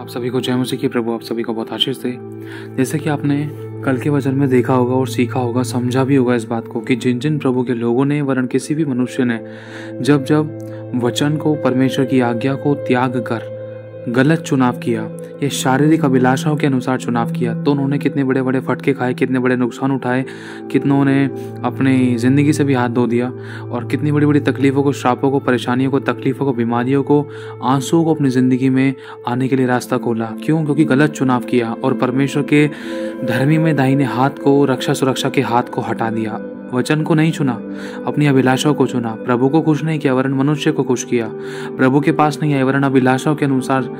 सभी को जय मसीह की। प्रभु आप सभी को बहुत आशीष दे। जैसे कि आपने कल के वचन में देखा होगा और सीखा होगा, समझा भी होगा इस बात को कि जिन जिन प्रभु के लोगों ने वरन किसी भी मनुष्य ने जब जब वचन को, परमेश्वर की आज्ञा को त्याग कर गलत चुनाव किया, ये शारीरिक अभिलाषाओं के अनुसार चुनाव किया, तो उन्होंने कितने बड़े बड़े फटके खाए, कितने बड़े नुकसान उठाए, कितनों ने अपनी ज़िंदगी से भी हाथ धो दिया और कितनी बड़ी बड़ी तकलीफ़ों को, श्रापों को, परेशानियों को, तकलीफ़ों को, बीमारियों को, आंसुओं को अपनी ज़िंदगी में आने के लिए रास्ता खोला। क्यों? क्योंकि गलत चुनाव किया और परमेश्वर के धर्मी में दाहिने हाथ को, रक्षा सुरक्षा के हाथ को हटा दिया। वचन को नहीं चुना, अपनी अभिलाषाओं को चुना। प्रभु को खुश नहीं किया वरन मनुष्य को खुश किया। प्रभु के पास नहीं आए वरन अभिलाषाओं के अनुसार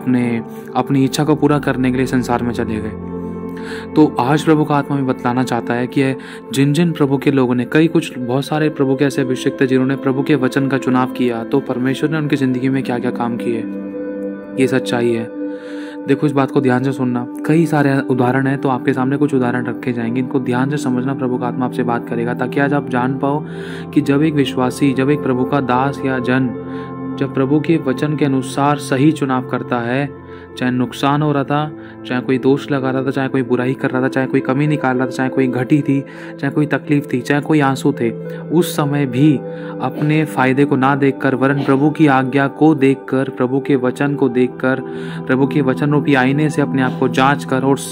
अपनी इच्छा को पूरा करने के लिए संसार में चले गए। तो आज प्रभु का आत्मा में बतलाना चाहता है कि जिन जिन प्रभु के लोगों ने, बहुत सारे प्रभु के ऐसे अभिषिक्त थे जिन्होंने प्रभु के वचन का चुनाव किया, तो परमेश्वर ने उनकी जिंदगी में क्या क्या काम किए, ये सच्चाई है। देखो, इस बात को ध्यान से सुनना। कई सारे उदाहरण हैं, तो आपके सामने कुछ उदाहरण रखे जाएंगे, इनको ध्यान से समझना। प्रभु का आत्मा आपसे बात करेगा ताकि आज आप जान पाओ कि जब एक विश्वासी, जब एक प्रभु का दास या जन जब प्रभु के वचन के अनुसार सही चुनाव करता है, चाहे नुकसान हो रहा था, चाहे कोई दोष लगा रहा था, चाहे कोई बुराई कर रहा था, चाहे कोई कमी निकाल रहा था, चाहे कोई घटी थी, चाहे कोई तकलीफ थी, चाहे कोई आंसू थे, उस समय भी अपने फायदे को ना देखकर वरन प्रभु की आज्ञा को देखकर, प्रभु के वचन को देखकर, प्रभु के वचन रूपी आईने से अपने आप को जांच कर और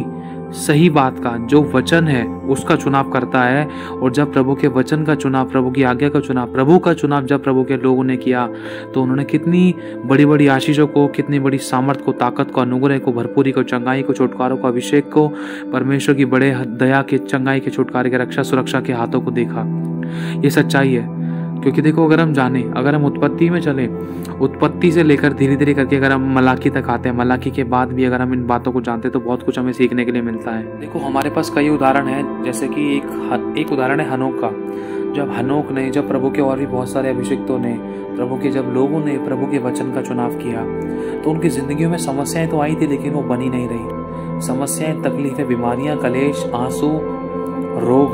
सही बात का, जो वचन है उसका चुनाव करता है। और जब प्रभु के वचन का चुनाव, प्रभु की आज्ञा का चुनाव, प्रभु का चुनाव जब प्रभु के लोगों ने किया, तो उन्होंने कितनी बड़ी बड़ी आशीषों को, कितनी बड़ी सामर्थ को, ताकत को, अनुग्रह को, भरपूरी को, चंगाई को, छुटकारों को, अभिषेक को, परमेश्वर की बड़े दया के, चंगाई के, छुटकारे के, रक्षा सुरक्षा के हाथों को देखा। ये सच्चाई है। क्योंकि देखो, अगर हम उत्पत्ति में चले, उत्पत्ति से लेकर धीरे धीरे करके अगर हम मलाकी तक आते हैं, मलाकी के बाद भी अगर हम इन बातों को जानते हैं तो बहुत कुछ हमें सीखने के लिए मिलता है। देखो, हमारे पास कई उदाहरण हैं। जैसे कि एक उदाहरण है हनोक का। जब हनोक ने, जब प्रभु के और भी बहुत सारे अभिषिक्तों ने, प्रभु के जब लोगों ने प्रभु के वचन का चुनाव किया, तो उनकी जिंदगियों में समस्याएं तो आई थी, लेकिन वो बनी नहीं रही। समस्याएं, तकलीफें, बीमारियां, कलेश, आंसू, रोग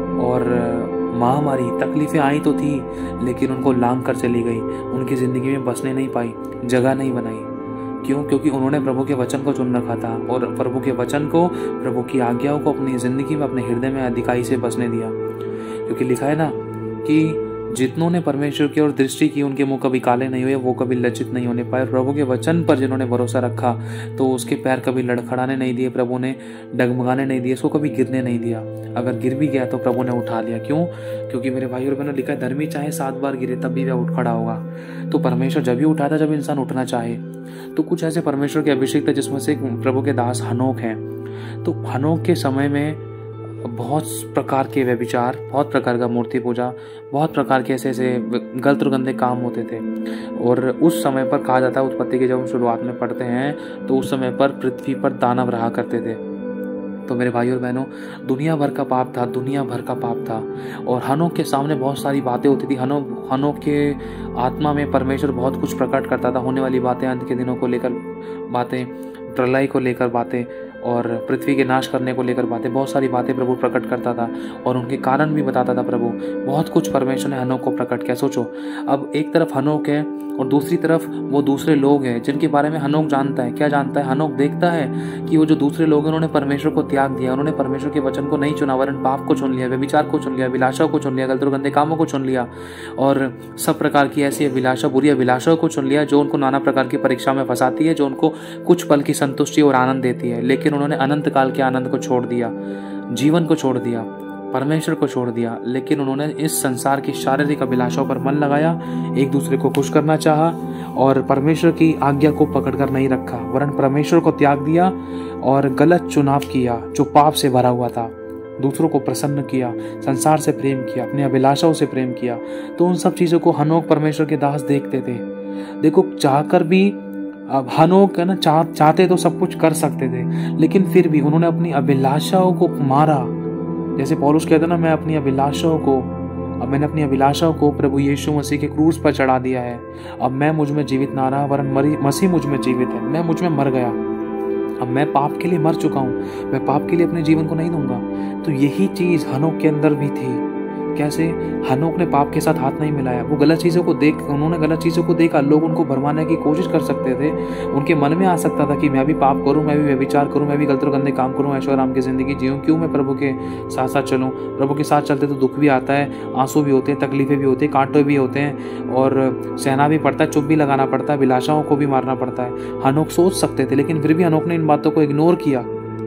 और महामारी, तकलीफें आई तो थी, लेकिन उनको लांघ कर चली गई। उनकी जिंदगी में बसने नहीं पाई, जगह नहीं बनाई। क्यों? क्योंकि उन्होंने प्रभु के वचन को चुन रखा था और प्रभु के वचन को, प्रभु की आज्ञाओं को अपनी जिंदगी में, अपने हृदय में अधिकाई से बसने दिया। क्योंकि लिखा है ना कि जितनों ने परमेश्वर की ओर दृष्टि की, उनके मुंह कभी काले नहीं हुए, वो कभी लज्जित नहीं होने पाए। प्रभु के वचन पर जिन्होंने भरोसा रखा, तो उसके पैर कभी लड़खड़ाने नहीं दिए, प्रभु ने डगमगाने नहीं दिए, उसको कभी गिरने नहीं दिया। अगर गिर भी गया तो प्रभु ने उठा लिया। क्यों? क्योंकि मेरे भाई और बहनों, लिखा है धर्मी चाहे 7 बार गिरे तब भी वह उठ खड़ा होगा। तो परमेश्वर जब भी उठाता, जब इंसान उठना चाहे। तो कुछ ऐसे परमेश्वर के अभिषेक थे जिसमें से एक प्रभु के दास हनोक हैं। तो हनोक के समय में बहुत प्रकार के व्यभिचार, बहुत प्रकार का मूर्ति पूजा, बहुत प्रकार के ऐसे गलत और गंदे काम होते थे। और उस समय पर कहा जाता है, उत्पत्ति के जब हम शुरुआत में पढ़ते हैं, तो उस समय पर पृथ्वी पर दानव रहा करते थे। तो मेरे भाई और बहनों, दुनिया भर का पाप था। और हनोक के सामने बहुत सारी बातें होती थी। हनोक के आत्मा में परमेश्वर बहुत कुछ प्रकट करता था। होने वाली बातें, अंत के दिनों को लेकर बातें, प्रलय को लेकर बातें और पृथ्वी के नाश करने को लेकर बातें, बहुत सारी बातें प्रभु प्रकट करता था और उनके कारण भी बताता था प्रभु। बहुत कुछ परमेश्वर ने हनोक को प्रकट किया। सोचो, अब एक तरफ हनोक है और दूसरी तरफ वो दूसरे लोग हैं जिनके बारे में हनोक जानता है। क्या जानता है? हनोक देखता है कि वो जो दूसरे लोग हैं, उन्होंने परमेश्वर को त्याग दिया, उन्होंने परमेश्वर के वचन को नहीं चुना, वरन पाप को चुन लिया, व्यभिचार को चुन लिया, अभिलाषाओं को चुन लिया, गलत और गंदे कामों को चुन लिया और सब प्रकार की ऐसी अभिलाषा, बुरी अभिलाषाओं को चुन लिया जो उनको नाना प्रकार की परीक्षा में फंसाती है, जो उनको कुछ पल की संतुष्टि और आनंद देती है। लेकिन उन्होंने अनंत काल के आनंद को छोड़ दिया, जीवन को छोड़ दिया, परमेश्वर को छोड़ दिया। लेकिन उन्होंने इस संसार की शारीरिक अभिलाषाओं पर मन लगाया, एक दूसरे को खुश करना चाहा और परमेश्वर की आज्ञा को पकड़कर नहीं रखा, वरन परमेश्वर को त्याग दिया और गलत चुनाव किया जो पाप से भरा हुआ था। दूसरों को प्रसन्न किया, संसार से प्रेम किया, अपनी अभिलाषाओं से प्रेम किया। तो उन सब चीजों को हनोक परमेश्वर के दास देखते थे। देखो, चाहकर भी, अब हनोक है ना, चाहते तो सब कुछ कर सकते थे, लेकिन फिर भी उन्होंने अपनी अभिलाषाओं को मारा। जैसे पौलुस कहता ना, मैंने अपनी अभिलाषाओं को प्रभु यीशु मसीह के क्रूस पर चढ़ा दिया है। अब मैं मुझ में जीवित ना रहा, वरन मसीह मुझ में जीवित है। मैं मुझ में मर गया, अब मैं पाप के लिए मर चुका हूँ, मैं पाप के लिए अपने जीवन को नहीं दूंगा। तो यही चीज हनोक के अंदर भी थी कैसे हनोक ने पाप के साथ हाथ नहीं मिलाया। वो गलत चीज़ों को उन्होंने गलत चीज़ों को देखा, लोग उनको भरमाने की कोशिश कर सकते थे, उनके मन में आ सकता था कि मैं भी पाप करूं, मैं भी व्यभिचार करूं, मैं भी गलत और गंदे काम करूं, ऐशो आराम की ज़िंदगी जीऊं, क्यों मैं प्रभु के साथ साथ चलूं। प्रभु के साथ चलते तो दुख भी आता है, आंसू भी होते हैं, तकलीफें भी होती हैं, कांटे भी होते हैं और सहना भी पड़ता है, चुप भी लगाना पड़ता है, अभिलाषाओं को भी मारना पड़ता है। हनोक सोच सकते थे, लेकिन फिर भी हनोक ने इन बातों को इग्नोर किया,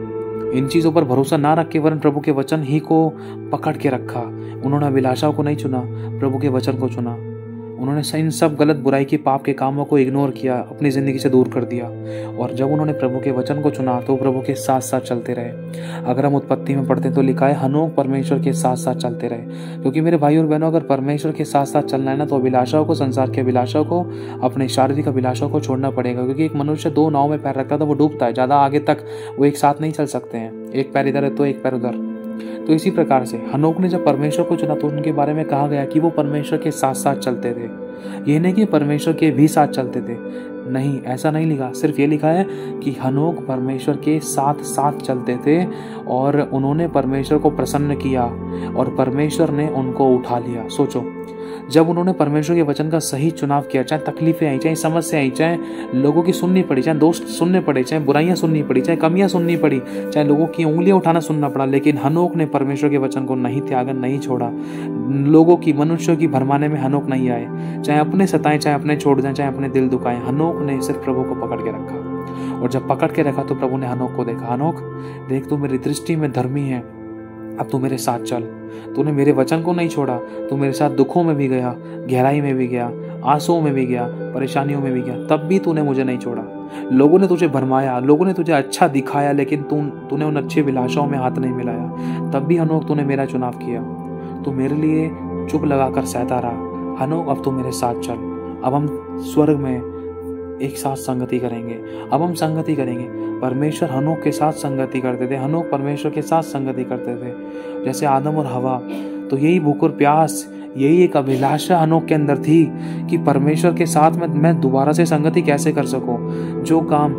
इन चीज़ों पर भरोसा ना रख के वरन प्रभु के वचन ही को पकड़ के रखा। उन्होंने अभिलाषाओं को नहीं चुना, प्रभु के वचन को चुना। उन्होंने इन सब गलत बुराई के पाप के कामों को इग्नोर किया, अपनी ज़िंदगी से दूर कर दिया। और जब उन्होंने प्रभु के वचन को चुना तो प्रभु के साथ साथ चलते रहे। अगर हम उत्पत्ति में पढ़ते हैं तो लिखा है हनोक परमेश्वर के साथ साथ चलते रहे। क्योंकि मेरे भाई और बहनों, अगर परमेश्वर के साथ साथ चलना है ना, तो अभिलाषाओं को, संसार की अभिलाषाओं को, अपने शारीरिक अभिलाषाओं को छोड़ना पड़ेगा। क्योंकि एक मनुष्य 2 नाव में पैर रखता था, वो डूबता है, ज़्यादा आगे तक वो एक साथ नहीं चल सकते हैं, एक पैर इधर है तो एक पैर उधर। तो इसी प्रकार से हनोक ने जब परमेश्वर को चुना तो उनके बारे में कहा गया कि वो परमेश्वर के साथ साथ चलते थे। ये नहीं कि परमेश्वर के भी साथ चलते थे, नहीं, ऐसा नहीं लिखा। सिर्फ ये लिखा है कि हनोक परमेश्वर के साथ साथ चलते थे और उन्होंने परमेश्वर को प्रसन्न किया और परमेश्वर ने उनको उठा लिया। सोचो, जब उन्होंने परमेश्वर के वचन का सही चुनाव किया, चाहे तकलीफें आई, चाहे समस्या आई, चाहे लोगों की सुननी पड़ी, चाहे दोस्त सुनने पड़े, चाहे बुराइयां सुननी पड़ी, चाहे कमियां सुननी पड़ी, चाहे लोगों की उंगलियां उठाना सुनना पड़ा, लेकिन हनोक ने परमेश्वर के वचन को नहीं त्यागा, नहीं छोड़ा। लोगों की, मनुष्यों की भरमाने में हनोक नहीं आए, चाहे अपने सताएं, चाहे अपने छोड़ जाएं, चाहे अपने दिल दुखाएं। हनोक ने सिर्फ प्रभु को पकड़ के रखा और जब पकड़ के रखा तो प्रभु ने हनोक को देखा, हनोक देख, तू मेरी दृष्टि में धर्मी है, अब तू मेरे साथ चल। तूने मेरे वचन को नहीं छोड़ा, तू मेरे साथ दुखों में भी गया, गहराई में भी गया, आंसुओं में भी गया, परेशानियों में भी गया, तब भी तूने मुझे नहीं छोड़ा। लोगों ने तुझे भरमाया, लोगों ने तुझे अच्छा दिखाया, लेकिन तूने उन अच्छी अभिलाषाओं में हाथ नहीं मिलाया। तब भी हनोक तूने मेरा चुनाव किया, तू मेरे लिए चुप लगाकर सहता रहा। हनोक अब तू मेरे साथ चल, अब हम स्वर्ग में एक साथ संगति करेंगे, अब हम संगति करेंगे। परमेश्वर हनोक के साथ संगति करते थे, हनोक परमेश्वर के साथ संगति करते थे, जैसे आदम और हवा। तो यही भूख और प्यास, यही एक अभिलाषा हनोक के अंदर थी कि परमेश्वर के साथ मैं दोबारा से संगति कैसे कर सकूं। जो काम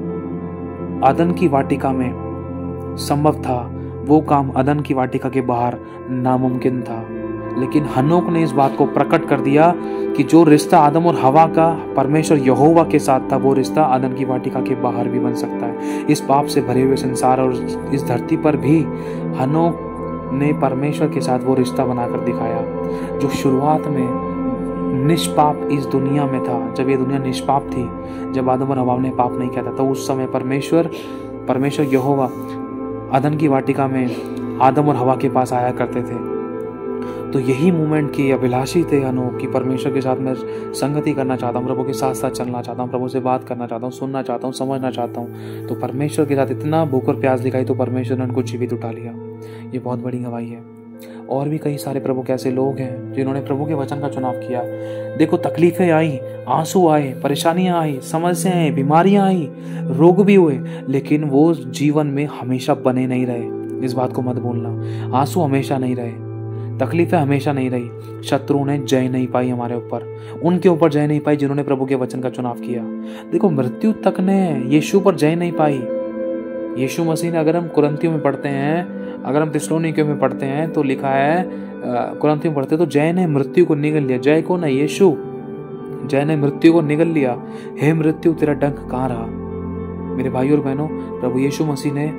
अदन की वाटिका में संभव था, वो काम अदन की वाटिका के बाहर नामुमकिन था। लेकिन हनोक ने इस बात को प्रकट कर दिया कि जो रिश्ता आदम और हवा का परमेश्वर यहोवा के साथ था, वो रिश्ता अदन की वाटिका के बाहर भी बन सकता है। इस पाप से भरे हुए संसार और इस धरती पर भी हनोक ने परमेश्वर के साथ वो रिश्ता बनाकर दिखाया, जो शुरुआत में निष्पाप इस दुनिया में था। जब ये दुनिया निष्पाप थी, जब आदम और हवा ने पाप नहीं किया था, तो उस समय परमेश्वर यहोवा अदन की वाटिका में आदम और हवा के पास आया करते थे। तो यही मूवमेंट की अभिलाषी थे हनोक कि परमेश्वर के साथ मैं संगति करना चाहता हूँ, प्रभु के साथ साथ चलना चाहता हूँ, प्रभु से बात करना चाहता हूँ, सुनना चाहता हूँ, समझना चाहता हूँ। तो परमेश्वर के साथ इतना भूख और प्यास दिखाई तो परमेश्वर ने उनको जीवित उठा लिया। ये बहुत बड़ी गवाही है। और भी कई सारे प्रभु के ऐसे लोग हैं जिन्होंने प्रभु के वचन का चुनाव किया। देखो, तकलीफें आई, आंसू आए, परेशानियां आई, समस्याएं आई, बीमारियां आई, रोग भी हुए, लेकिन वो जीवन में हमेशा बने नहीं रहे। इस बात को मत भूलना। आंसू हमेशा नहीं रहे, तकलीफें हमेशा नहीं रही, शत्रुओं ने जय नहीं पाई हमारे ऊपर, उनके ऊपर जय नहीं पाई जिन्होंने प्रभु के वचन का चुनाव किया। देखो, मृत्यु तक ने यीशु पर जय नहीं पाई। यीशु मसीह ने, अगर हम कुरिन्थियों में पढ़ते हैं, अगर हम थिस्सलुनीकियों में पढ़ते हैं तो लिखा है, कुरिन्थियों में पढ़ते तो जय ने मृत्यु को निगल लिया। जय को नहीं, यीशु, जय ने मृत्यु को निगल लिया। हे मृत्यु, तेरा डंक कहाँ रहा। मेरे भाई और बहनों, प्रभु यीशु मसीह ने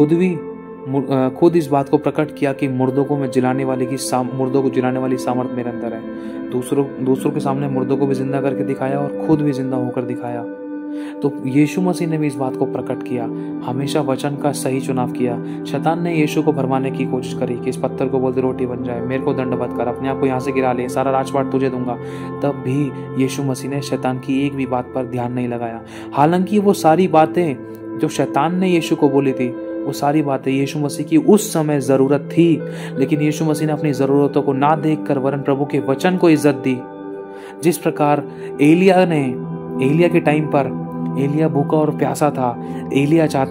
खुद इस बात को प्रकट किया कि मुर्दों को जिलाने वाली सामर्थ मेरे अंदर है। दूसरों के सामने मुर्दों को भी जिंदा करके दिखाया और खुद भी जिंदा होकर दिखाया। तो यीशु मसीह ने भी इस बात को प्रकट किया, हमेशा वचन का सही चुनाव किया। शैतान ने यीशु को भरमाने की कोशिश करी कि इस पत्थर को बोल दे रोटी बन जाए, मेरे को दंडवत कर, अपने आप को यहाँ से गिरा ले, सारा राजपाट तुझे दूंगा। तब भी यीशु मसीह ने शैतान की एक भी बात पर ध्यान नहीं लगाया। हालांकि वो सारी बातें जो शैतान ने यीशु को बोली थी, वो सारी बातें यीशु मसीह की उस समय जरूरत थी, लेकिन यीशु मसीह ने अपनी जरूरतों को ना देखकर वरन प्रभु के वचन को इज्जत दी। जिस प्रकार एलिया के टाइम पर एलिया भूखा और प्यासा था, एलिया चाहता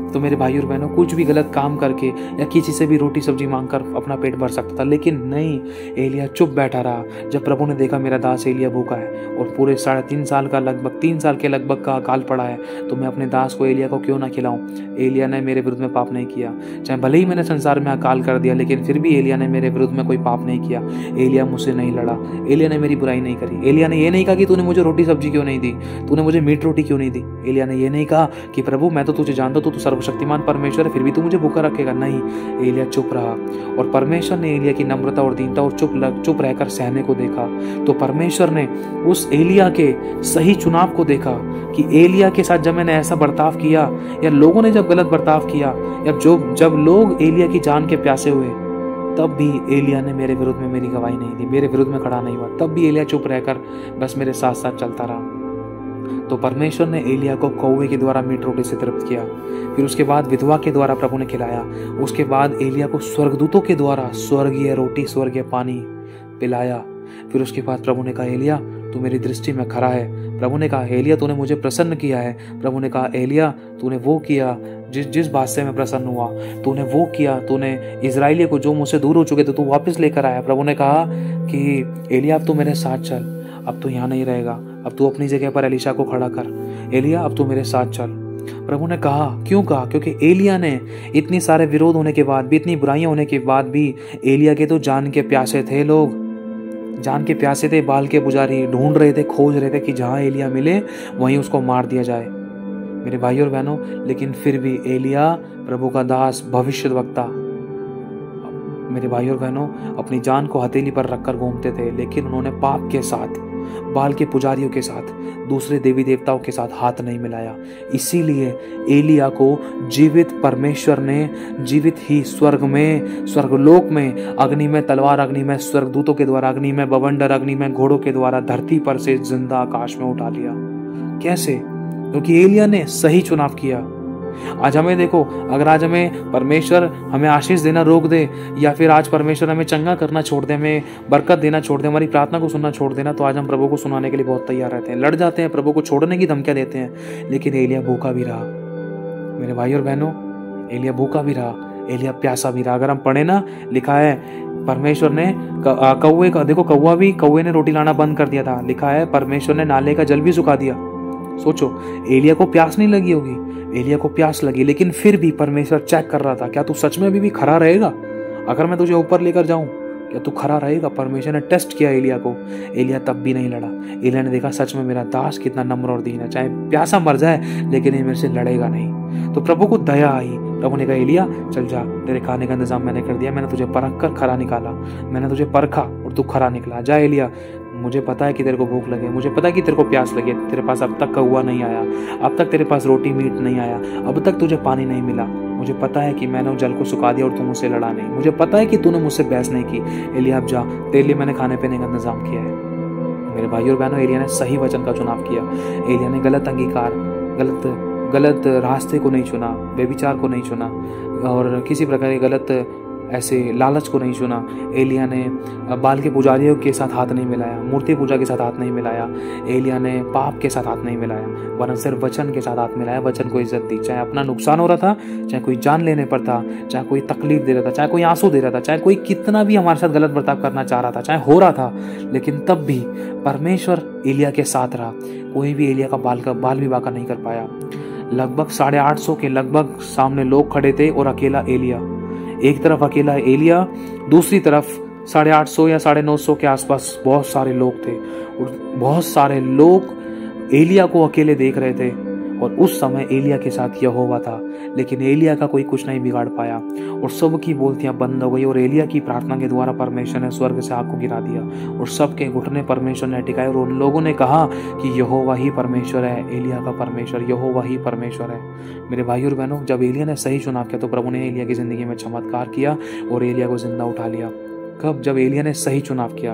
तो मेरे भाई और बहनों, कुछ भी गलत काम करके या किसी से भी रोटी सब्जी मांगकर अपना पेट भर सकता था, लेकिन नहीं, एलिया चुप बैठा रहा। जब प्रभु ने देखा मेरा दास एलिया भूखा है और पूरे 3.5 साल का लगभग 3 साल के लगभग का अकाल पड़ा है, तो मैं अपने दास को एलिया को क्यों ना खिलाऊं। एलिया ने मेरे विरुद्ध में पाप नहीं किया, चाहे भले ही मैंने संसार में अकाल कर दिया, लेकिन फिर भी एलिया ने मेरे विरुद्ध में कोई पाप नहीं किया। एलिया मुझसे नहीं लड़ा, एलिया ने मेरी बुराई नहीं करी। एलिया ने ये नहीं कहा कि तूने मुझे रोटी सब्जी क्यों नहीं दी, तूने मुझे मीट रोटी क्यों नहीं दी। एलिया ने ये नहीं कहा कि प्रभु मैं तो तुझे जानता हूं, तू सर्वशक्तिमान परमेश्वर है, फिर भी तू मुझे भूखा रखेगा। नहीं, एलिया चुप रहा और परमेश्वर ने एलिया की नम्रता और दीनता और चुप रहकर सहने को देखा। तो परमेश्वर ने उस एलिया के सही चुनाव को देखा कि एलिया के साथ जब मैंने ऐसा बर्ताव किया, या लोगों ने जब गलत बर्ताव किया, या जब लोग एलिया की जान के प्यासे हुए, तब भी एलिया ने मेरे विरुद्ध में मेरी गवाही नहीं दी, मेरे विरुद्ध में खड़ा नहीं हुआ। तब भी एलिया चुप रहकर बस मेरे साथ साथ चलता रहा। तो परमेश्वर ने एलिया को कौवे के द्वारा मीट रोटी से तृप्त किया, फिर उसके बाद विधवा के द्वारा प्रभु ने खिलाया, उसके बाद एलिया को स्वर्गदूतों के द्वारा स्वर्गीय रोटी स्वर्गीय पानी पिलाया। फिर उसके बाद प्रभु ने कहा, एलिया तू मेरी दृष्टि में खरा है। प्रभु ने कहा, एलिया तूने मुझे प्रसन्न किया है। प्रभु ने कहा, एलिया तूने वो किया जिस बात से मैं प्रसन्न हुआ, तूने वो किया, तूने इजराइलियों को जो मुझसे दूर हो चुके थे तू वापस लेकर आया। प्रभु ने कहा कि एलिया अब तू मेरे साथ चल, अब तू यहाँ नहीं रहेगा, अब तू अपनी जगह पर एलीशा को खड़ा कर। एलिया अब तू मेरे साथ चल। प्रभु ने कहा, क्यों कहा? क्योंकि एलिया ने इतनी सारे विरोध होने के बाद भी, इतनी बुराइयां होने के बाद भी, एलिया के तो जान के प्यासे थे, लोग जान के प्यासे थे। बाल के पुजारी ढूंढ रहे थे, खोज रहे थे कि जहां एलिया मिले वहीं उसको मार दिया जाए, मेरे भाई और बहनों। लेकिन फिर भी एलिया प्रभु का दास, भविष्यद्वक्ता, मेरे भाई और बहनों, अपनी जान को हथेली पर रखकर घूमते थे, लेकिन उन्होंने पाप के साथ, बाल के पुजारियों के साथ, दूसरे देवी देवताओं के साथ हाथ नहीं मिलाया। इसीलिए एलिया को जीवित परमेश्वर ने जीवित ही स्वर्ग में, स्वर्गलोक में, अग्नि में, तलवार अग्नि में, स्वर्गदूतों के द्वारा अग्नि में, बवंडर अग्नि में, घोड़ों के द्वारा धरती पर से जिंदा आकाश में उठा लिया। कैसे? क्योंकि एलिया ने सही चुनाव किया। आज हमें देखो, अगर आज हमें परमेश्वर हमें आशीष देना रोक दे, या फिर आज परमेश्वर हमें चंगा करना छोड़ दे, हमें बरकत देना छोड़ दे, हमारी प्रार्थना को सुनना छोड़ देना, तो आज हम प्रभु को सुनाने के लिए बहुत तैयार रहते हैं, लड़ जाते हैं, प्रभु को छोड़ने की धमकियां देते हैं। लेकिन एलिया भूखा भी रहा, मेरे भाई और बहनों, एलिया भूखा भी रहा, एलिया प्यासा भी रहा। अगर हम पढ़े ना, लिखा है परमेश्वर ने कौवे का, देखो कौवे ने रोटी लाना बंद कर दिया था, लिखा है परमेश्वर ने नाले का जल भी सुखा दिया। सोचो, एलिया को प्यास नहीं लगी होगी, एलिया को प्यास लगी, लेकिन फिर भी परमेश्वर चेक कर रहा था, क्या तू सच में अभी भी खरा रहेगा? अगर मैं तुझे ऊपर लेकर जाऊं, क्या तू खरा रहेगा? परमेश्वर ने टेस्ट किया एलिया को। एलिया तब भी नहीं लड़ा। एलिया ने देखा सच में मेरा दास कितना नम्र और दीन है, चाहे प्यासा मर जाए लेकिन ये मेरे से लड़ेगा नहीं। तो प्रभु को दया आई। प्रभु ने कहा, एलिया चल जा, तेरे खाने का इंतजाम मैंने कर दिया, मैंने तुझे परख कर खरा निकाला, मैंने तुझे परखा और तू खरा निकला। जा एलिया, मुझे पता है कि तेरे को भूख लगे, मुझे पता है कि तेरे को प्यास लगे, तेरे पास अब तक कौवा नहीं आया, अब तक तेरे पास रोटी मीट नहीं आया, अब तक तुझे पानी नहीं मिला। मुझे पता है कि मैंने जल को सुखा दिया और तू मुझसे लड़ा नहीं, मुझे पता है कि तूने मुझसे बहस नहीं की। एलिया अब जा, तेरे लिए मैंने खाने पीने का इंतजाम किया है। मेरे भाइयों और बहनों, एलिया ने सही वचन का चुनाव किया। एलिया ने गलत अंगीकार, गलत रास्ते को नहीं चुना, व्यभिचार को नहीं चुना, और किसी प्रकार के गलत ऐसे लालच को नहीं चुना। एलिया ने बाल के पुजारियों के साथ हाथ नहीं मिलाया, मूर्ति पूजा के साथ हाथ नहीं मिलाया, एलिया ने पाप के साथ हाथ नहीं मिलाया, वरन सिर्फ वचन के साथ हाथ मिलाया, वचन को इज्जत दी। चाहे अपना नुकसान हो रहा था, चाहे कोई जान लेने पर था, चाहे कोई तकलीफ दे रहा था, चाहे कोई आंसू दे रहा था, चाहे कोई कितना भी हमारे साथ गलत बर्ताव करना चाह रहा था, चाहे हो रहा था, लेकिन तब भी परमेश्वर एलिया के साथ रहा। कोई भी एलिया का बाल भी बांका नहीं कर पाया। लगभग 850 के लगभग सामने लोग खड़े थे और अकेला एलिया, एक तरफ अकेला एलिया, दूसरी तरफ 850 या 950 के आसपास बहुत सारे लोग थे, और बहुत सारे लोग एलिया को अकेले देख रहे थे। और उस समय एलिया के साथ यहोवा था, लेकिन एलिया का कोई कुछ नहीं बिगाड़ पाया, और सबकी बोलतियां बंद हो गई। और एलिया की प्रार्थना के द्वारा परमेश्वर ने स्वर्ग से आग को गिरा दिया, और सबके घुटने परमेश्वर ने टिकाए, और उन लोगों ने कहा कि यहोवा ही परमेश्वर है, एलिया का परमेश्वर यहोवा ही परमेश्वर है। मेरे भाई और बहनों, जब एलिया ने सही चुनाव किया तो प्रभु ने एलिया की जिंदगी में चमत्कार किया और एलिया को जिंदा उठा लिया। कब? जब एलिया ने सही चुनाव किया।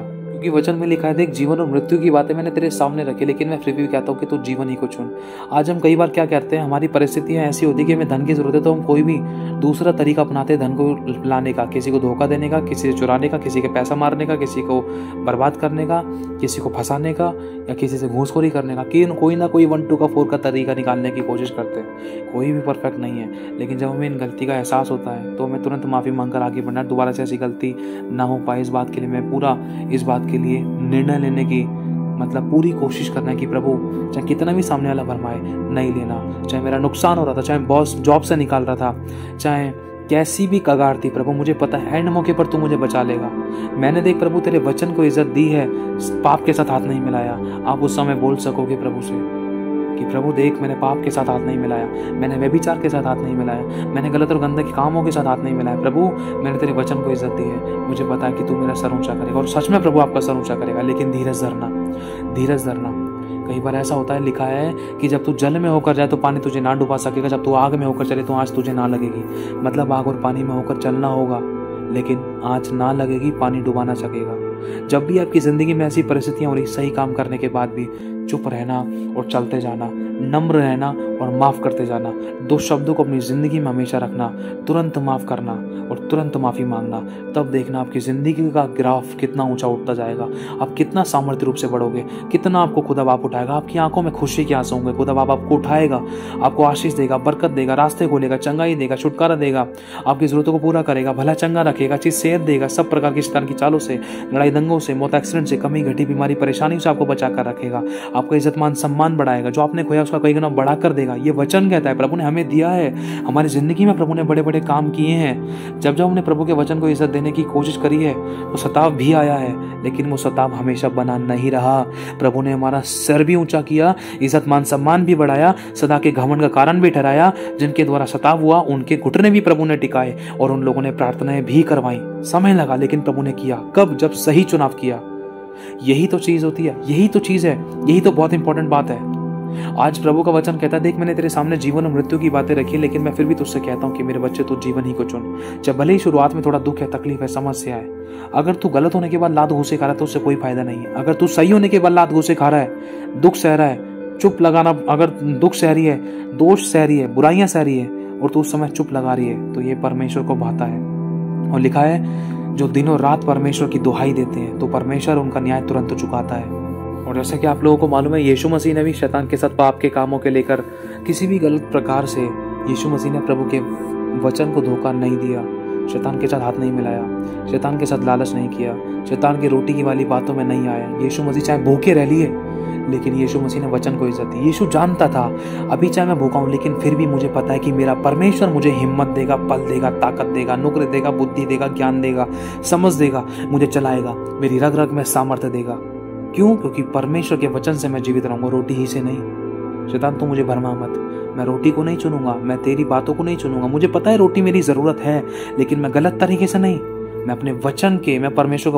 क्योंकि वचन में लिखा है, देख जीवन और मृत्यु की बातें मैंने तेरे सामने रखी, लेकिन मैं फिर भी कहता हूँ कि तू जीवन ही को चुन। आज हम कई बार क्या करते हैं, हमारी परिस्थितियां ऐसी होती है कि हमें धन की जरूरत है, तो हम कोई भी दूसरा तरीका अपनाते हैं धन को लाने का, किसी को धोखा देने का, किसी से चुराने का, किसी के पैसा मारने का, किसी को बर्बाद करने का, किसी को फंसाने का, या किसी से घूसखोरी करने का, कि कोई ना कोई 1 2 का 4 का तरीका निकालने की कोशिश करते हैं। कोई भी परफेक्ट नहीं है, लेकिन जब हमें इन गलती का एहसास होता है तो हमें तुरंत माफ़ी मांगकर आगे बढ़ना, दोबारा से ऐसी गलती ना हो पाए, इस बात के लिए मैं पूरा इस बात के लिए निर्णय लेने की मतलब पूरी कोशिश करना है कि प्रभु चाहे कितना भी सामने वाला भरमाए नहीं लेना, चाहे मेरा नुकसान हो रहा था, चाहे बॉस जॉब से निकाल रहा था, चाहे कैसी भी कगार थी, प्रभु मुझे पता है एंड मौके पर तू मुझे बचा लेगा। मैंने देख प्रभु तेरे वचन को इज्जत दी है, पाप के साथ हाथ नहीं मिलाया। आप उस समय बोल सकोगे प्रभु से कि प्रभु देख मैंने पाप के साथ हाथ नहीं मिलाया, मैंने व्यभिचार के साथ हाथ नहीं मिलाया, मैंने गलत और गंदे कामों के साथ हाथ नहीं मिलाया। प्रभु मैंने तेरे वचन को इज्जत दी है, मुझे पता है कि तू मेरा सर ऊंचा करेगा, और सच में प्रभु आपका सर ऊंचा करेगा। लेकिन धीरज धरना, धीरज धरना। कई बार ऐसा होता है, लिखा है कि जब तू जल में होकर जाए तो पानी तुझे ना डुबा सकेगा, जब तू आग में होकर चले तो आँच तुझे ना लगेगी। मतलब आग और पानी में होकर चलना होगा, लेकिन आँच ना लगेगी, पानी डुबा ना सकेगा। जब भी आपकी जिंदगी में ऐसी परिस्थितियां हो रही, सही काम करने के बाद भी चुप रहना और चलते जाना, नम्र रहना और माफ करते जाना। 2 शब्दों को अपनी जिंदगी में हमेशा रखना, तुरंत माफ करना और तुरंत माफी मांगना। तब देखना आपकी जिंदगी का ग्राफ कितना ऊंचा उठता जाएगा, आप कितना सामर्थ्य रूप से बढ़ोगे, कितना आपको खुदा बाप उठाएगा। आपकी आंखों में खुशी के आंसू होंगे, खुदा बाप आपको उठाएगा, आपको आशीष देगा, बरकत देगा, रास्ते खोलेगा, चंगाई देगा, छुटकारा देगा, आपकी जरूरतों को पूरा करेगा, भला चंगा रखेगा, अच्छी सेहत देगा, सब प्रकार की शैतान की चालों से, लड़ाई दंगों से, मौत एक्सीडेंट से, कमी घटी बीमारी परेशानी से आपको बचा कर रखेगा, आपका इज्जत मान सम्मान बढ़ाएगा, जो आपने खोया उसका कई गुना बढ़ा कर देगा। ये वचन कहता है, प्रभु ने हमें दिया है। हमारी जिंदगी में प्रभु ने बड़े बड़े काम किए हैं। जब जब हमने प्रभु के वचन को इज्जत देने की कोशिश करी है तो सताव भी आया है, लेकिन वो सताव हमेशा बना नहीं रहा। प्रभु ने हमारा सर भी ऊंचा किया, इज्जत मान सम्मान भी बढ़ाया, सदा के घमंड का कारण भी ठहराया। जिनके द्वारा सताव हुआ उनके घुटने भी प्रभु ने टिकाए और उन लोगों ने प्रार्थनाएं भी करवाई। समय लगा, लेकिन प्रभु ने किया। कब? जब सही चुनाव किया। यही तो चीज होती है, यही तो चीज है, यही तो बहुत इंपॉर्टेंट बात है। आज प्रभु का वचन कहता है, देख मैंने तेरे सामने जीवन और मृत्यु की बातें रखी, लेकिन मैं फिर भी तुझसे कहता हूं कि मेरे बच्चे तू जीवन ही को चुन। जब भले ही शुरुआत में थोड़ा दुख है, तकलीफ है, समस्या है, अगर तू गलत होने के बाद लात घूसे खा रहा है तो उससे कोई फायदा नहीं है। अगर तू सही होने के बाद लात घूसे खा रहा है, दुख सह रहा है, चुप लगाना, अगर दुख सह रही है, दोष सह रही है, बुराइयां सह रही है और तू उस समय चुप लगा रही है, तो ये परमेश्वर को भाता है। और लिखा है, जो दिनों रात परमेश्वर की दुहाई देते हैं तो परमेश्वर उनका न्याय तुरंत चुकाता है। और जैसा कि आप लोगों को मालूम है, यीशु मसीह ने भी शैतान के साथ पाप के कामों के लेकर किसी भी गलत प्रकार से, यीशु मसीह ने प्रभु के वचन को धोखा नहीं दिया, शैतान के साथ हाथ नहीं मिलाया, शैतान के साथ लालच नहीं किया, शैतान की रोटी की वाली बातों में नहीं आया। यीशु मसीह चाहे भूखे रह लिए, लेकिन यीशु मसीह ने वचन को इज्जत दी। यीशु जानता था अभी चाहे मैं भूखा हूं, लेकिन फिर भी मुझे पता है कि मेरा परमेश्वर मुझे हिम्मत देगा, बल देगा, ताकत देगा, नुक्र देगा, बुद्धि देगा, ज्ञान देगा, समझ देगा, मुझे चलाएगा, मेरी रग रग में सामर्थ्य देगा। क्यों? क्योंकि परमेश्वर के वचन से मैं जीवित रहूंगा, रोटी ही से नहीं। शैतान तू मुझे भरमा मत, मैं रोटी को नहीं चुनूंगा, मैं तेरी बातों को नहीं चुनूंगा। मुझे पता है रोटी मेरी जरूरत है, लेकिन मैं गलत तरीके से नहीं। मैं अपने वचन के, मैं परमेश्वर का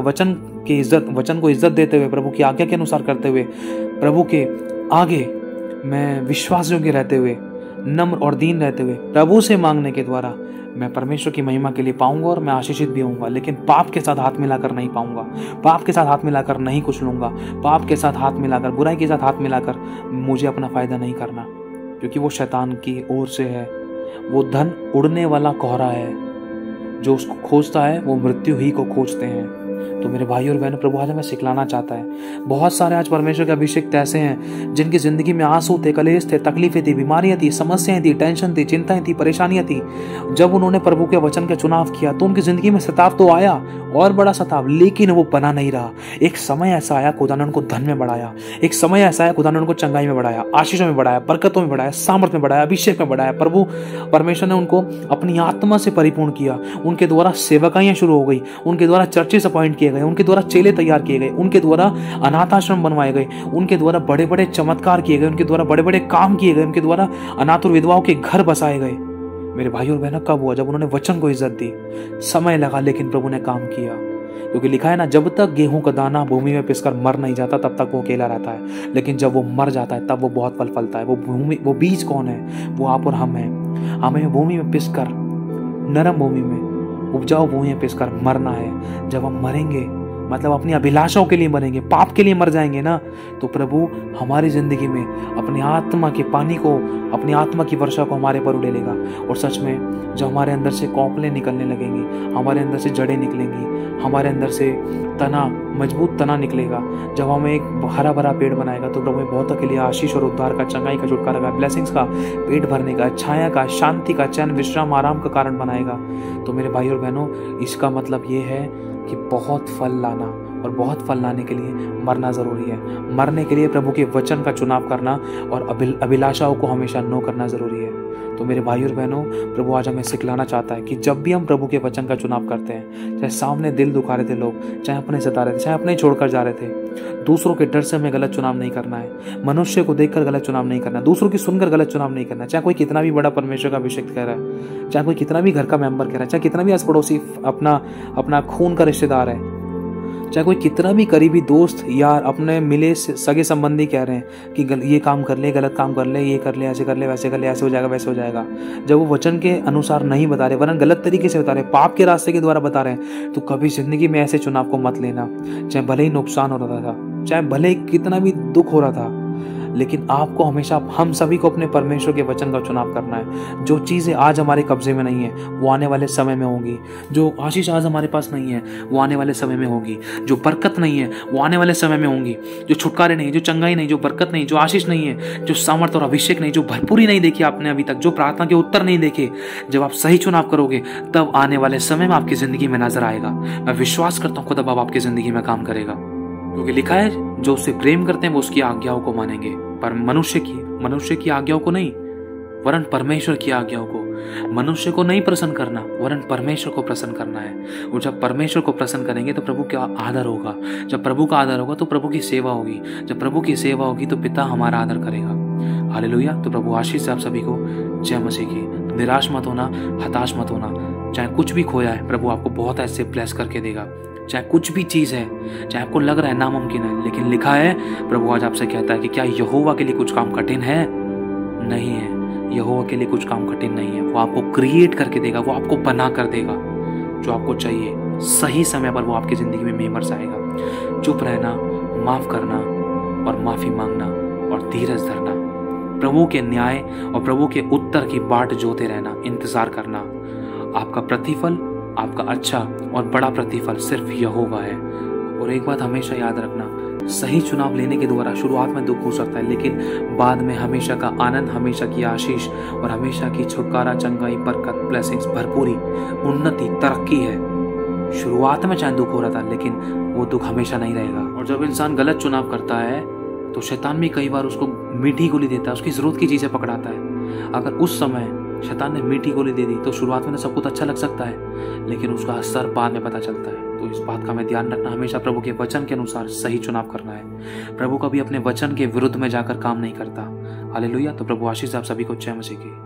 वचन को इज्जत देते हुए, प्रभु की आज्ञा के अनुसार करते हुए, प्रभु के आगे मैं विश्वास योग्य रहते हुए, नम्र और दीन रहते हुए, प्रभु से मांगने के द्वारा मैं परमेश्वर की महिमा के लिए पाऊंगा और मैं आशीषित भी होऊंगा। लेकिन पाप के साथ हाथ मिलाकर नहीं पाऊंगा, पाप के साथ हाथ मिलाकर नहीं कुछ लूंगा, पाप के साथ हाथ मिलाकर, बुराई के साथ हाथ मिलाकर मुझे अपना फायदा नहीं करना, क्योंकि वो शैतान की ओर से है। वो धन उड़ने वाला कोहरा है, जो उसको खोजता है वो मृत्यु ही को खोजते हैं। तो मेरे भाई और बहनों, प्रभु आज हमें सिखलाना चाहता है। बहुत सारे आज परमेश्वर के अभिषेक ऐसे हैं जिनकी जिंदगी में आंसू थे, कलेश थे, तकलीफें थी, बीमारियां थी, समस्याएं थी, टेंशन थी, चिंताएं थी, परेशानियां थी। जब उन्होंने प्रभु के वचन का चुनाव किया तो उनकी जिंदगी में सताव तो आया, और बड़ा सताव, लेकिन वो बना नहीं रहा। एक समय ऐसा आया, खुदा ने उनको धन में बढ़ाया। एक समय ऐसा आया, खुदा ने उनको चंगाई में बढ़ाया, आशीषों में बढ़ाया, बरकतों में बढ़ाया, सामर्थ में बढ़ाया, अभिषेक में बढ़ाया। प्रभु परमेश्वर ने उनको अपनी आत्मा से परिपूर्ण किया। उनके द्वारा सेवकाइयां शुरू हो गई, उनके द्वारा चर्चेस अपॉइंट किए गए, उनके द्वारा चेले तैयार किए गए, उनके द्वारा अनाथ आश्रम बनवाए गए, उनके द्वारा बड़े बड़े चमत्कार किए गए, उनके द्वारा बड़े बड़े काम किए गए, उनके द्वारा अनाथ और विधवाओं के घर बसाए गए। मेरे भाई और बहनों, कब हुआ? जब उन्होंने वचन को इज्जत दी। समय लगा, लेकिन प्रभु ने काम किया। क्योंकि लिखा है ना, जब तक गेहूं का दाना भूमि में पिसकर मर नहीं जाता तब तक वो अकेला रहता है, लेकिन जब वो मर जाता है तब वो बहुत फल फलता है। वो बीज कौन है? वो आप और हम हैं। हमें भूमि में पिसकर, नरम भूमि में, उपजाऊ भूमि में पिसकर मरना है। जब हम मरेंगे मतलब अपनी अभिलाषाओं के लिए मरेंगे, पाप के लिए मर जाएंगे ना, तो प्रभु हमारी जिंदगी में अपनी आत्मा के पानी को, अपनी आत्मा की वर्षा को हमारे पर उड़ेलेगा। और सच में जब हमारे अंदर से कौपलें निकलने लगेंगी, हमारे अंदर से जड़ें निकलेंगी, हमारे अंदर से तना, मजबूत तना निकलेगा, जब हमें एक हरा भरा पेड़ बनाएगा, तो प्रभु बहुतों के लिए आशीष और उद्धार का, चंगाई का, छुटकारा का, ब्लेसिंग्स का, पेट भरने का, छाया का, शांति का, चैन, विश्राम, आराम का कारण बनाएगा। तो मेरे भाई और बहनों, इसका मतलब ये है कि बहुत फल लाना, और बहुत फल लाने के लिए मरना जरूरी है। मरने के लिए प्रभु के वचन का चुनाव करना और अभिलाषाओं को हमेशा नो करना जरूरी है। तो मेरे भाई और बहनों, प्रभु आज हमें सिखलाना चाहता है कि जब भी हम प्रभु के वचन का चुनाव करते हैं, चाहे सामने दिल दुखा रहे थे लोग, चाहे अपने सता रहे थे, चाहे अपने छोड़कर जा रहे थे, दूसरों के डर से हमें गलत चुनाव नहीं करना है, मनुष्य को देखकर गलत चुनाव नहीं करना है, दूसरों की सुनकर गलत चुनाव नहीं करना है। चाहे कोई कितना भी बड़ा परमेश्वर का अभिषेक कह रहा है, चाहे कोई कितना भी घर का मेंबर कह रहा है, चाहे कितना भी आस पड़ोसी अपना खून का रिश्तेदार है, चाहे कोई कितना भी करीबी दोस्त यार अपने मिले सगे संबंधी कह रहे हैं कि ये काम कर ले, गलत काम कर ले, ये कर ले, ऐसे कर ले, वैसे कर ले, ऐसे हो जाएगा, वैसे हो जाएगा, जब वो वचन के अनुसार नहीं बता रहे, वरन गलत तरीके से बता रहे, पाप के रास्ते के द्वारा बता रहे हैं, तो कभी जिंदगी में ऐसे चुनाव को मत लेना। चाहे भले ही नुकसान हो रहा था, चाहे भले ही कितना भी दुख हो रहा था, लेकिन आपको हमेशा, हम सभी को अपने परमेश्वर के वचन का चुनाव करना है। जो चीज़ें आज हमारे कब्जे में नहीं है, वो आने वाले समय में होंगी। जो आशीष आज हमारे पास नहीं है, वो आने वाले समय में होगी। जो बरकत नहीं है, वो आने वाले समय में होंगी। जो छुटकारे नहीं, जो चंगाई नहीं, जो बरकत नहीं, जो आशीष नहीं है, जो सामर्थ और अभिषेक नहीं, जो भरपूरी नहीं देखी आपने अभी तक, जो प्रार्थना के उत्तर नहीं देखे, जब आप सही चुनाव करोगे, तब आने वाले समय में आपकी जिंदगी में नजर आएगा। मैं विश्वास करता हूँ खुदा बाप आपकी जिंदगी में काम करेगा, क्योंकि लिखा है जो उससे प्रेम करते हैं वो उसकी आज्ञाओं को मानेंगे, पर मनुष्य की आज्ञाओं को नहीं, वरन परमेश्वर की आज्ञाओं को। मनुष्य को नहीं प्रसन्न करना, वरन परमेश्वर को प्रसन्न करना है। और जब परमेश्वर को प्रसन्न करेंगे तो प्रभु का आदर होगा। जब प्रभु का आदर होगा तो प्रभु की सेवा होगी। जब प्रभु की सेवा होगी तो पिता हमारा आदर करेगा। हालेलुया। तो प्रभु आशीष से आप सभी को जय मसीह की। निराश मत होना, हताश मत होना। चाहे कुछ भी खोया है, प्रभु आपको बहुत ऐसे ब्लेस करके देगा। चाहे कुछ भी चीज है, चाहे आपको लग रहा है नामुमकिन है, लेकिन लिखा है, प्रभु आज आपसे कहता है कि क्या यहोवा के लिए कुछ काम कठिन है? नहीं है। यहोवा के लिए कुछ काम कठिन नहीं है। वो आपको क्रिएट करके देगा, वो आपको बना कर देगा जो आपको चाहिए। सही समय पर वो आपकी जिंदगी में मेंबर आएगा। चुप रहना, माफ करना और माफी मांगना और धीरज धरना, प्रभु के न्याय और प्रभु के उत्तर की बाट जोते रहना, इंतजार करना। आपका प्रतिफल, आपका अच्छा और बड़ा प्रतिफल सिर्फ यहोवा है। और एक बात हमेशा याद रखना, सही चुनाव लेने के द्वारा शुरुआत में दुख हो सकता है, लेकिन बाद में हमेशा का आनंद, हमेशा की आशीष और हमेशा की छुटकारा, चंगाई, बरकत, ब्लेसिंग्स, भरपूरी, उन्नति, तरक्की है। शुरुआत में चाहे दुख हो रहा था, लेकिन वो दुख हमेशा नहीं रहेगा। और जब इंसान गलत चुनाव करता है तो शैतान भी कई बार उसको मीठी गोली देता है, उसकी जरूरत की चीजें पकड़ाता है। अगर उस समय शैतान ने मीठी गोली दे दी तो शुरुआत में सब कुछ अच्छा लग सकता है, लेकिन उसका असर बाद में पता चलता है। तो इस बात का हमें ध्यान रखना, हमेशा प्रभु के वचन के अनुसार सही चुनाव करना है। प्रभु कभी अपने वचन के विरुद्ध में जाकर काम नहीं करता। हालेलुया। तो प्रभु आशीष आप सभी को जय मसीह की।